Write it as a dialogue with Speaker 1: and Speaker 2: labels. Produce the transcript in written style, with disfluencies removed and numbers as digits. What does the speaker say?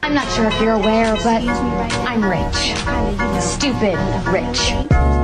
Speaker 1: I'm not sure if you're aware, but I'm rich. Stupid rich.